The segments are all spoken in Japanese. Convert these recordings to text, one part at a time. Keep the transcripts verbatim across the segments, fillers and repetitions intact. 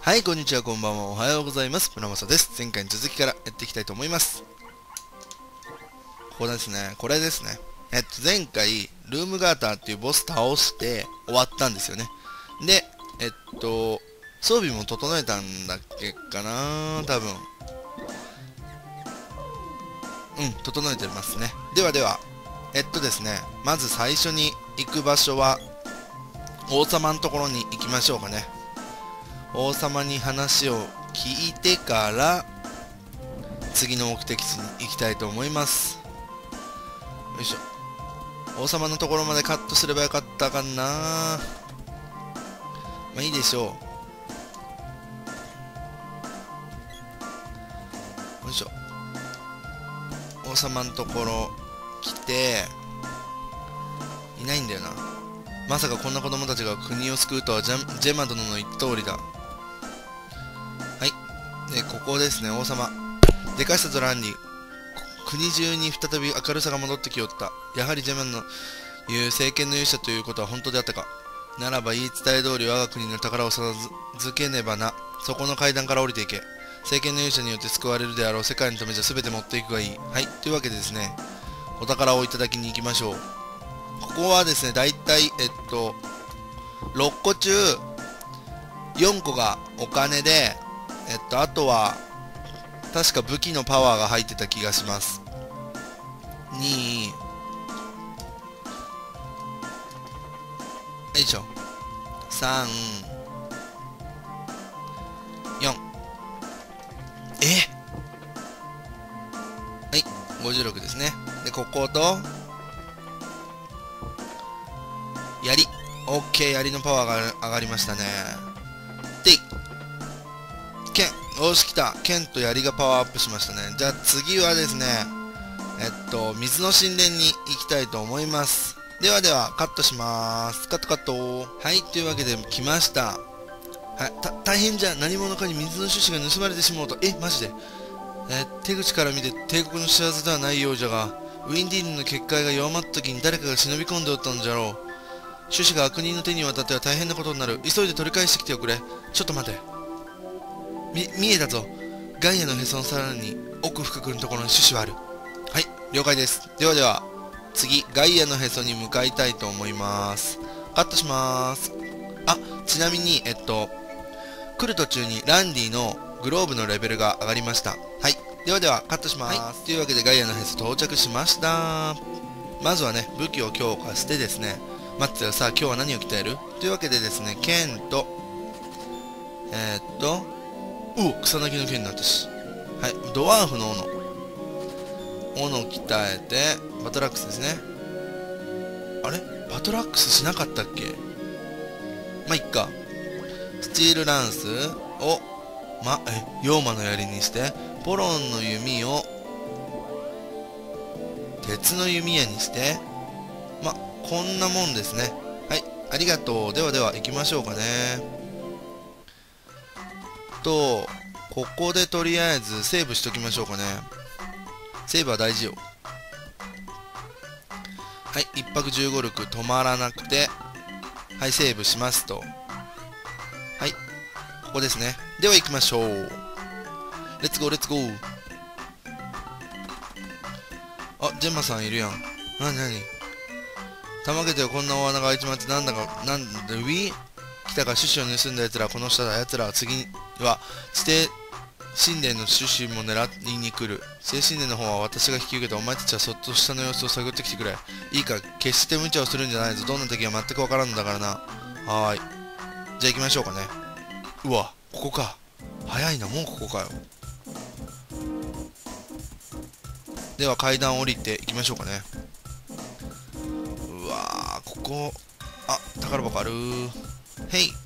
はい、こんにちは、こんばんは、おはようございます。村正です。前回の続きからやっていきたいと思います。ここですね、これですね。えっと、前回、ルームガーターっていうボス倒して終わったんですよね。で、えっと、装備も整えたんだっけかな多分。うん、整えてますね。ではでは、えっとですね、まず最初に行く場所は、王様のところに行きましょうかね。王様に話を聞いてから次の目的地に行きたいと思います。よいしょ。王様のところまでカットすればよかったかな。まあいいでしょう。よいしょ。王様のところ来ていないんだよな。まさかこんな子供たちが国を救うとはジャジェマ殿の言った通りだ。で、ここですね、王様。でかしたとランディ。国中に再び明るさが戻ってきよった。やはりジェマンの言う政権の勇者ということは本当であったか。ならば言い伝え通り我が国の宝を授けねばな。そこの階段から降りていけ。政権の勇者によって救われるであろう世界のためじゃ全て持っていくがいい。はい。というわけでですね、お宝をいただきに行きましょう。ここはですね、だいたい、えっと、ろっこ中、よんこがお金で、えっと、あとは、確か武器のパワーが入ってた気がします。に、よいしょ。さん、よん。えはい、ごじゅうろくですね。で、ここと、槍。オッケー、槍のパワーが上がりましたね。で、剣。よし、来た。剣と槍がパワーアップしましたね。じゃあ次はですね、えっと、水の神殿に行きたいと思います。ではでは、カットしまーす。カットカット。はい、というわけで来ました。はい、た、大変じゃ。何者かに水の種子が盗まれてしまうと。え、マジで。えー、手口から見て帝国の仕業ではないようじゃが、ウィンディーヌの結界が弱まった時に誰かが忍び込んでおったんじゃろう。種子が悪人の手に渡っては大変なことになる。急いで取り返してきておくれ。ちょっと待て。み、見えたぞ。ガイアのへそのさらに奥深くのところに種子はある。はい、了解です。ではでは、次、ガイアのへそに向かいたいと思います。カットしまーす。あ、ちなみに、えっと、来る途中にランディのグローブのレベルが上がりました。はい。ではでは、カットしまーす。はい、というわけで、ガイアのへそ到着しました。まずはね、武器を強化してですね、待ってよ、さあ、今日は何を鍛えるというわけでですね、剣と、えー、っと、うお、草薙の剣になったし。はい、ドワーフの斧。斧を鍛えて、バトラックスですね。あれバトラックスしなかったっけ。まあ、いっか。スチールランスを、ま、え、妖魔の槍にして、ポロンの弓を、鉄の弓矢にして、ま、こんなもんですね。はい、ありがとう。ではでは、行きましょうかね。と、ここでとりあえずセーブしときましょうかね。セーブは大事よ。はい、いっぱくじゅうご力止まらなくて、はい、セーブしますと。はい、ここですね。では行きましょう。レッツゴーレッツゴー。あ、ジェンマさんいるやん。なになに。たまげてよ、こんな大穴が開いちまって、なんだか、なんだ、ウィー来たか種子を盗んだ奴らはこの下だ。奴らは次は地底神殿の種子も狙いに来る。聖神殿の方は私が引き受けて、お前たちはそっと下の様子を探ってきてくれ。いいか、決して無茶をするんじゃないぞ。どんな敵は全くわからんのだからな。はーい。じゃあ行きましょうかね。うわ、ここか。早いな、もうここかよ。では階段降りていきましょうかね。うわー、ここ、あ、宝箱あるー。へい。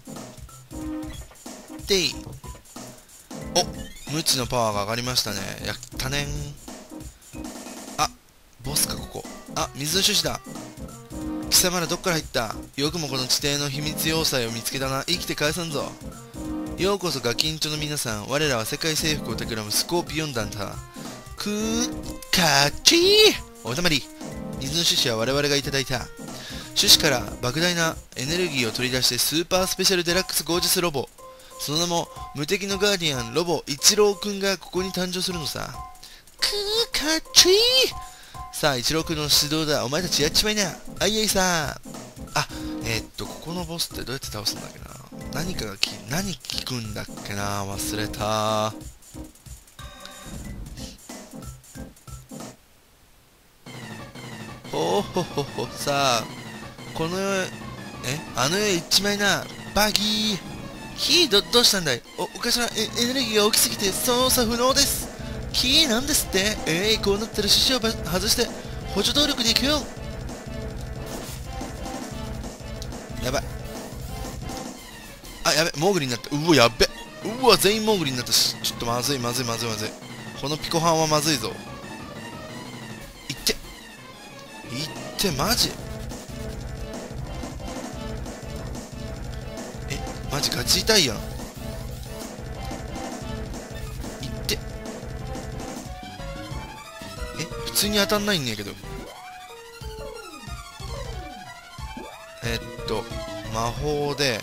でい。お、無知のパワーが上がりましたね。やったねん。あ、ボスか、ここ。あ、水の種子だ。貴様らどっから入った？よくもこの地底の秘密要塞を見つけたな。生きて返さんぞ。ようこそガキンチョの皆さん。我らは世界征服を企むスコーピオン団だ。くー、かっちー。おたまり。水の種子は我々がいただいた。種子から莫大なエネルギーを取り出してスーパースペシャルデラックスゴージャスロボ。 その名も無敵のガーディアンロボ一郎くんがここに誕生するのさ。くーかっちい。さあ一郎くんの指導だ。お前たちやっちまいな。あいあいさ。あ、えー、っとここのボスってどうやって倒すんだっけな。何かがき何聞くんだっけな。忘れた。ほほほほ。さあこの世へ、えあの世へ行っちまいな。バギー。キー、ど、どうしたんだい。お、お頭、え、エネルギーが大きすぎて操作不能です。キー、なんですって。えい、こうなったら獅子をば外して補助動力で行くよ。やばい。あ、やべ、モーグリになった。うわ、やべ。うわ、全員モーグリになったし。ちょっとまずいまずいまずいまずい。このピコハンはまずいぞ。いって。いって、マジ。マジガチ痛いやん。いってえ普通に当たんないんやけど。えっと魔法で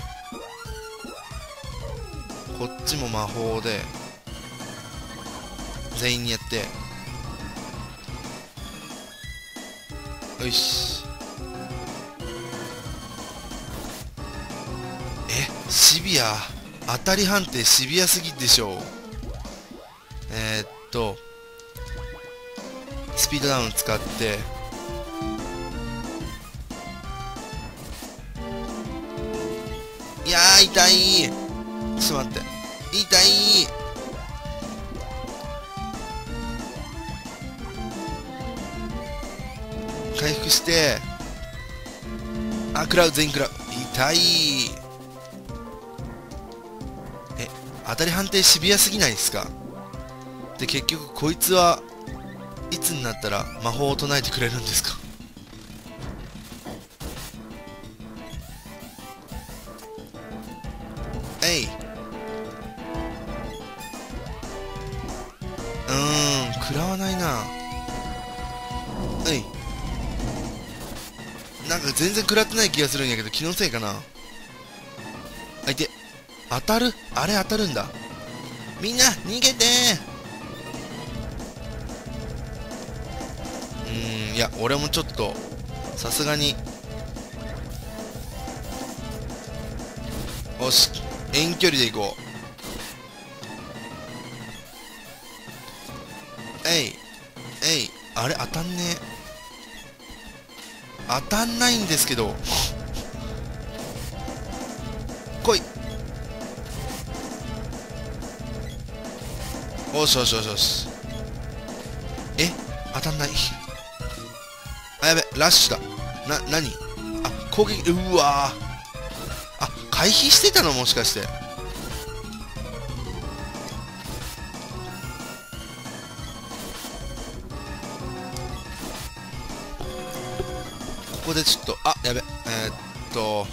こっちも魔法で全員にやってよし。シビア当たり判定シビアすぎでしょう。えー、っとスピードダウン使っていやー痛い。ちょっと待って痛い。回復してあ食らう全員食らう。痛い。当たり判定シビアすぎないですか。で結局こいつはいつになったら魔法を唱えてくれるんですか。えいうーん食らわないな。えいなんか全然食らってない気がするんやけど気のせいかな。あいて当たる。あれ当たるんだ。みんな逃げてー。うーんいや俺もちょっとさすがによし遠距離で行こう。えいえいあれ当たんねえ。当たんないんですけど来い。よしよしよしよし。え当たんない。あやべラッシュだ。な何あ攻撃うわーあ回避してたのもしかして。ここでちょっとあやべえー、っと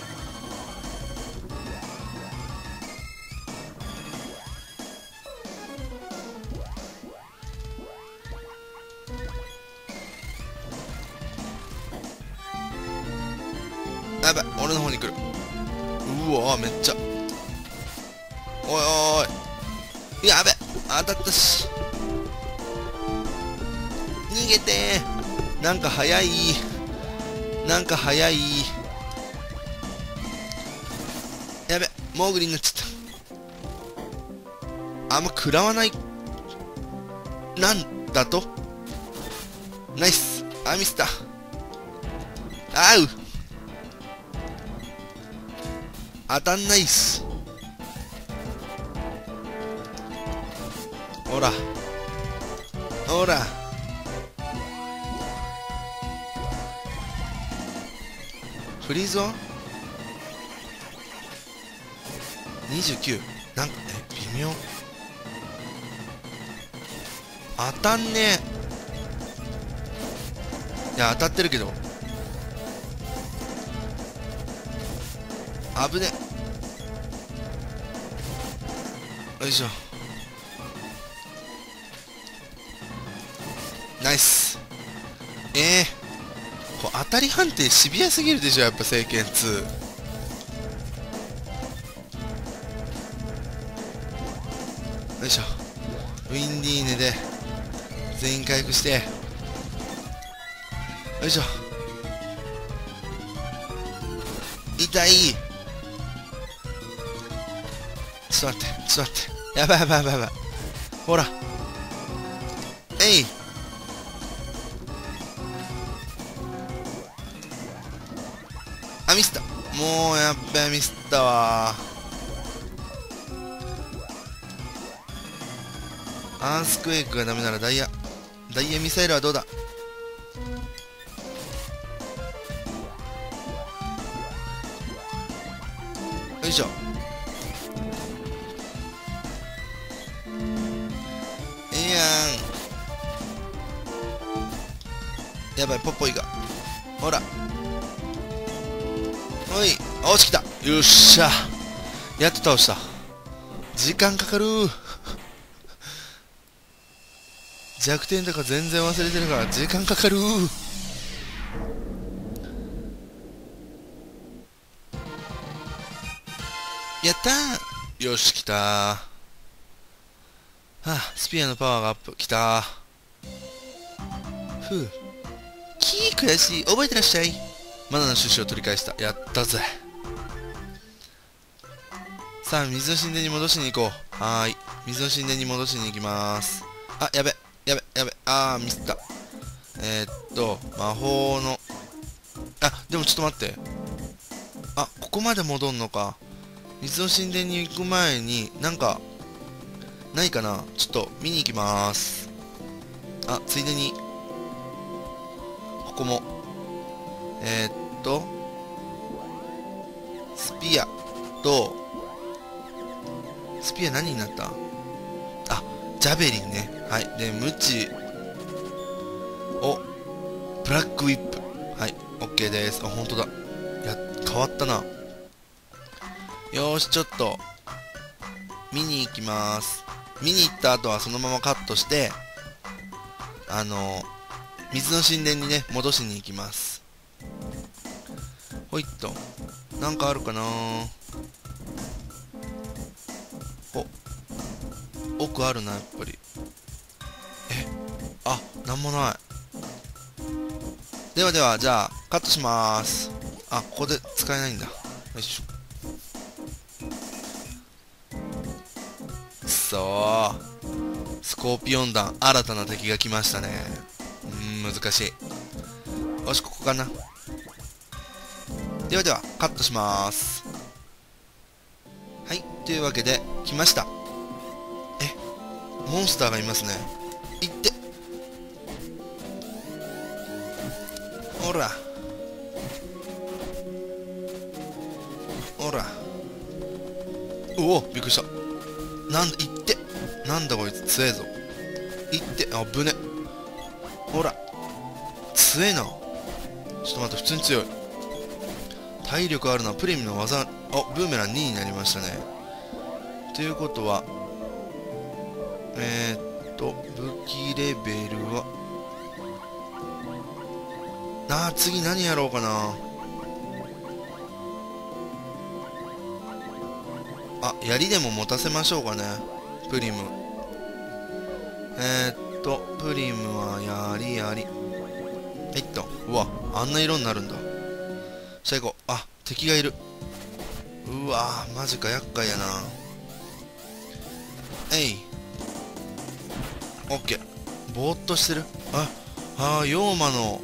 やばい俺の方に来る。うわめっちゃおいおいやべ当たったし逃げてー。なんか早いなんか早い。やべモーグリになっちゃった。あんま食らわないなんだと。ナイスあミスった。あう当たんないっす。ほらほらフリーズはにじゅうきゅう。なんかえ微妙当たんねえ。いや当たってるけど危ねよいしょ。ナイス。ええー、こう当たり判定シビアすぎるでしょやっぱ聖剣ツよいしょ。ウィンディーネで全員回復して、よいしょ。痛い。ちょっと待って、ちょっと待って。やばいやばいやばいやばい。ほら。えい。あ、ミスった。もうやっべ、ミスったわ。アースクエイクがダメならダイヤ。ダイヤミサイルはどうだ。よいしょ。ええやん。やばい、ポッポイが。ほら。おい、落ちきた。よっしゃ。やっと倒した。時間かかるー。弱点とか全然忘れてるから時間かかるー。やったー。よし、来たー。はあ、スピアのパワーがアップ。来たー。ふう。キー悔しい。覚えてらっしゃい。マナの種子を取り返した。やったぜ。さあ、水の神殿に戻しに行こう。はーい。水の神殿に戻しに行きまーす。あ、やべ。やべ、やべ。あー、ミスった。えー、っと、魔法の。あ、でもちょっと待って。あ、ここまで戻んのか。水の神殿に行く前に、なんか、ないかな。ちょっと見に行きまーす。あ、ついでに、ここも。えー、っと、スピアと、スピア何になった？あ、ジャベリンね。はい。で、ムチ。お、ブラックウィップ。はい。オッケーです。あ、ほんとだ。や、変わったな。よーし、ちょっと、見に行きまーす。見に行った後はそのままカットして、あのー、水の神殿にね、戻しに行きます。ほいっと。なんかあるかなー。お、奥あるな、やっぱり。え、あ、なんもない。ではでは、じゃあ、カットしまーす。あ、ここで使えないんだ。よいしょ。くそー。スコーピオン弾、新たな敵が来ましたね。うーん、難しい。よし、ここかな。ではでは、カットしまーす。はい、というわけで、来ました。え、モンスターがいますね。いって。ほら。ほら。うお、びっくりした。なんだ、いって。なんだこいつ、強えぞ。いって、あぶね。ほら。強えな。ちょっと待って、普通に強い。体力あるな。プリムの技、あ、ブーメランにになりましたね。ということは、えー、っと、武器レベルは、あー、次何やろうかな。あ、槍でも持たせましょうかね。プリム。えー、っと、プリムは槍槍。えっと、うわ、あんな色になるんだ。最後、あ、敵がいる。うわー、マジか、厄介やな。えい。オッケー。ぼーっとしてる。あ、あー、妖魔の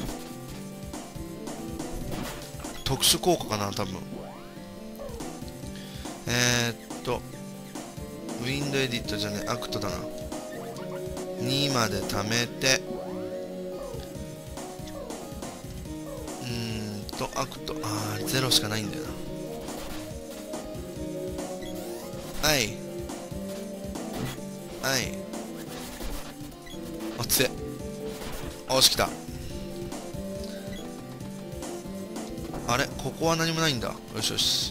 特殊効果かな、多分。えー、っと、ウィンドエディットじゃねえ、アクトだな。にまで貯めて、うーんと、アクト、あー、ゼロしかないんだよな。はい。はい。あ、強え。おし、来た。あれ、ここは何もないんだ。よしよし。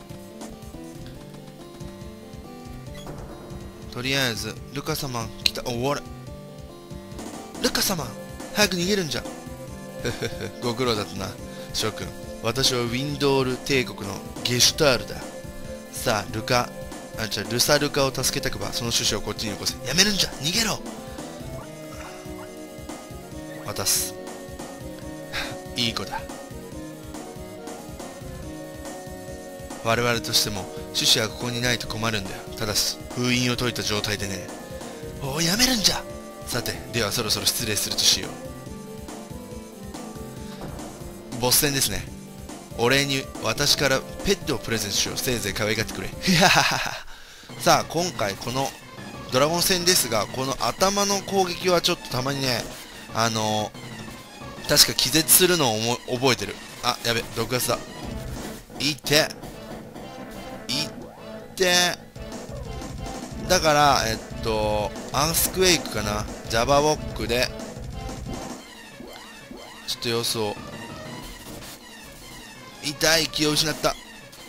とりあえず、ルカ様来た。お、あれ。ルカ様早く逃げるんじゃ。ふふふ、ご苦労だったな、諸君。私はウィンドール帝国のゲシュタールだ。さあ、ルカ、 あ、じゃあルサルカを助けたくばその種子をこっちによこせ。やめるんじゃ、逃げろ。渡す。いい子だ。我々としても種子はここにないと困るんだよ。ただし封印を解いた状態でね。おお、やめるんじゃ。さて、ではそろそろ失礼するとしよう。ボス戦ですね。お礼に私からペットをプレゼントしよう。せいぜい可愛がってくれ。さあ、今回このドラゴン戦ですが、この頭の攻撃はちょっとたまにね、あのー、確か気絶するのを覚えてる。あ、やべ、毒ガスだ。いっていってだから、えっとアースクエイクかな、ジャバボックでちょっと様子を。痛い、気を失った。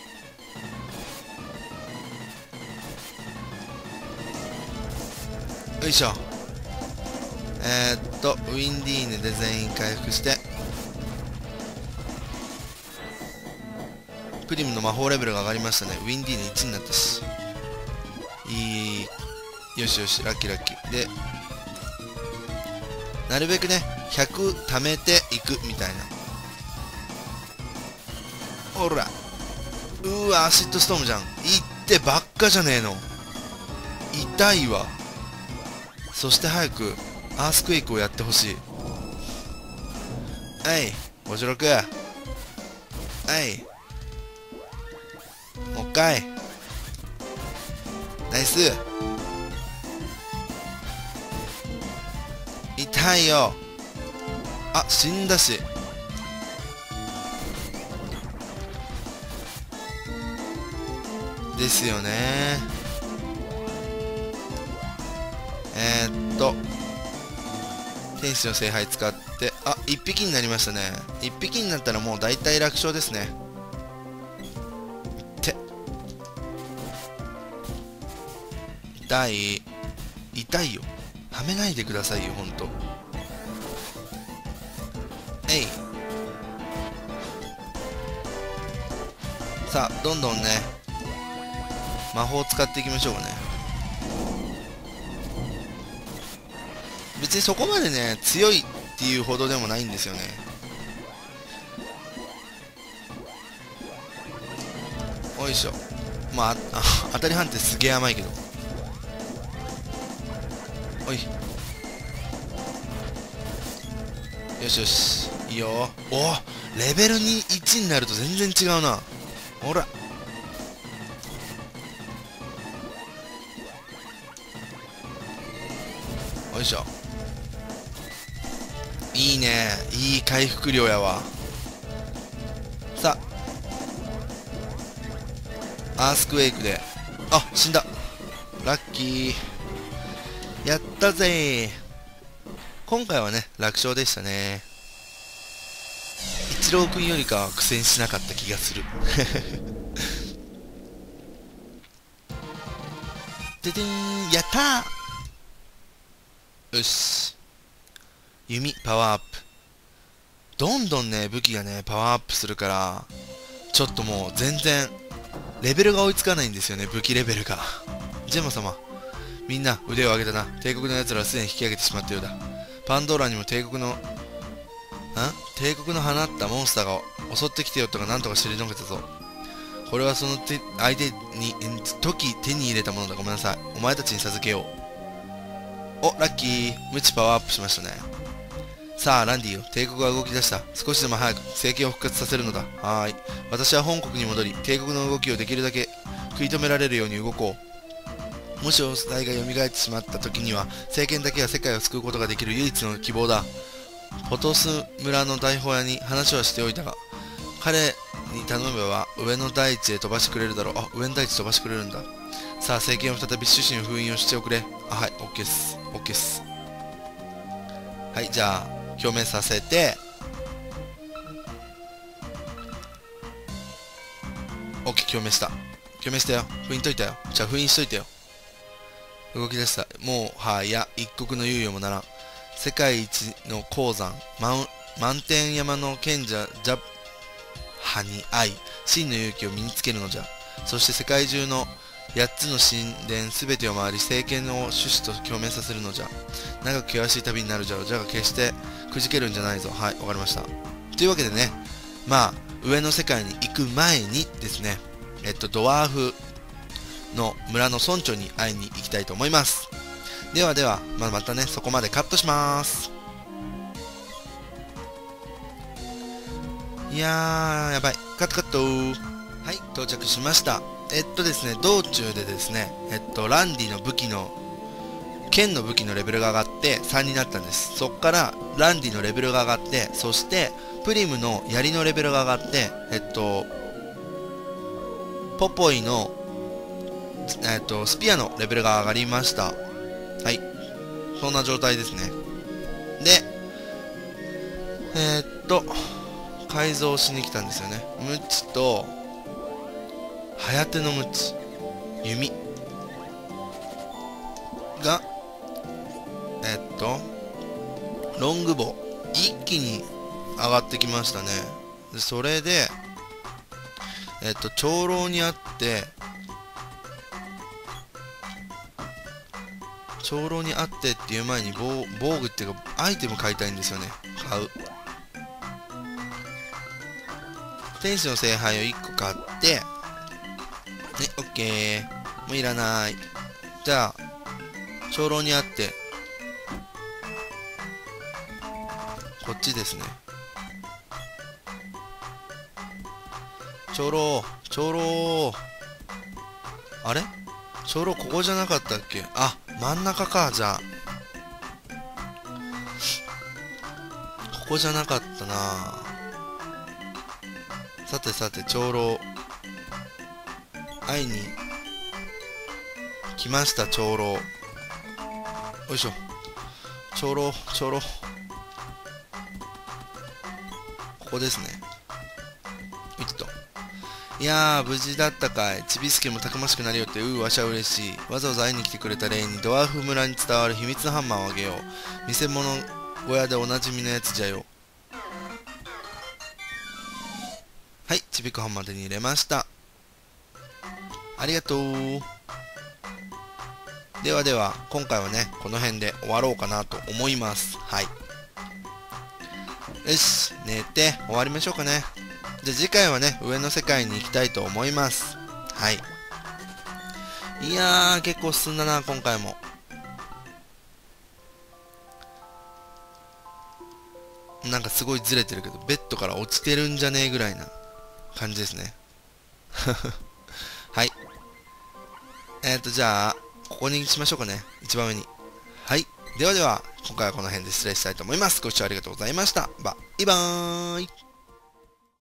よいしょ。えー、っとウィンディーネで全員回復して、プリムの魔法レベルが上がりましたね。ウィンディーネいちになったし、いい。よしよし、ラッキーラッキーで、なるべくねひゃく貯めていくみたいな。ほら、うーわ、アシッドストームじゃん。いってばっかじゃねえの。痛いわ。そして早くアースクエイクをやってほしい。はい、ごじゅうろく。はい、もう一回。ナイス。痛いよ。あ、死んだし。ですよね。えー、っと天使の聖杯使って、あ、いっぴきになりましたね。いっぴきになったらもう大体楽勝ですね。って痛い。痛いよ。はめないでくださいよ、ほんと。えい。さあ、どんどんね魔法を使っていきましょうかね。別にそこまでね強いっていうほどでもないんですよね。おいしょ。まあ、あ当たり判定すげえ甘いけど。おい、よしよし、いいよ。お、レベルにいちになると全然違うな。ほら、よいしょ。いいね、いい回復量やわ。さあ、アースクエイクで、あ、死んだ。ラッキー。やったぜー。今回はね楽勝でしたね。一郎君よりかは苦戦しなかった気がする。ででーん、やったー。よし、弓パワーアップ。どんどんね武器がねパワーアップするから、ちょっともう全然レベルが追いつかないんですよね、武器レベルが。ジェマ様、みんな腕を上げたな。帝国の奴らはすでに引き上げてしまったようだ。パンドーラにも帝国のん帝国の放ったモンスターが襲ってきてよとかなんとか退けたぞ。これはその手相手に時手に入れたものだ。ごめんなさい。お前たちに授けよう。お、ラッキー。無知パワーアップしましたね。さあランディよ、帝国は動き出した。少しでも早く政権を復活させるのだ。はーい。私は本国に戻り帝国の動きをできるだけ食い止められるように動こう。もしお題が蘇ってしまった時には政権だけが世界を救うことができる唯一の希望だ。ポトス村の大砲屋に話はしておいたが、彼に頼めば上の大地へ飛ばしてくれるだろう。あ、上の大地飛ばしてくれるんだ。さあ政権を再び種子の封印をしておくれ。あ、はい、 OK っす OK っす。はい、じゃあ表明させて OK。 表明した。表明したよ。封印解いたよ。じゃあ封印しといてよ。動き出した。もうはや一国の猶予もならん。世界一の鉱山満満天山の賢者ジャハに会い真の勇気を身につけるのじゃ。そして世界中のやっつの神殿すべてを回り、聖剣の趣旨と共鳴させるのじゃ。長く険しい旅になるじゃろう。じゃが決してくじけるんじゃないぞ。はい、わかりました。というわけでね、まあ、上の世界に行く前にですね、えっと、ドワーフの村の村長に会いに行きたいと思います。ではでは、まあ、またね、そこまでカットします。いやー、やばい。カットカットはい、到着しました。えっとですね、道中でですね、えっと、ランディの武器の、剣の武器のレベルが上がってさんになったんです。そっから、ランディのレベルが上がって、そして、プリムの槍のレベルが上がって、えっと、ポポイの、えっと、スピアのレベルが上がりました。はい。そんな状態ですね。で、えー、っと、改造しに来たんですよね。ムチと、はやてのムチ、弓が、えっと、ロングボウ、一気に上がってきましたね。で、それで、えっと、長老にあって、長老にあってっていう前に防防具っていうかアイテム買いたいんですよね。買う。天使の聖杯をいっこ買って、ね、オッケー。もういらない。じゃあ、長老にあって、こっちですね。長老、長老。あれ長老ここじゃなかったっけ？あ、真ん中か、じゃあ。ここじゃなかったな。さてさて、長老。会いに来ました、長老。よいしょ。長老、長老。ここですね。いっと。いやー、無事だったかい。ちびすけもたくましくなりよって、うう、わしは嬉しい。わざわざ会いに来てくれた霊にドワーフ村に伝わる秘密のハンマーをあげよう。見せ物小屋でおなじみのやつじゃよ。はい、ちびくハンマー手に入れました。ありがとう。ではでは、今回はね、この辺で終わろうかなと思います。はい。よし、寝て終わりましょうかね。じゃあ次回はね、上の世界に行きたいと思います。はい。いやー、結構進んだな、今回も。なんかすごいずれてるけど、ベッドから落ちてるんじゃねえぐらいな感じですね。はい。えっと、じゃあ、ここにしましょうかね。一番上に。はい。ではでは、今回はこの辺で失礼したいと思います。ご視聴ありがとうございました。バイバーイ。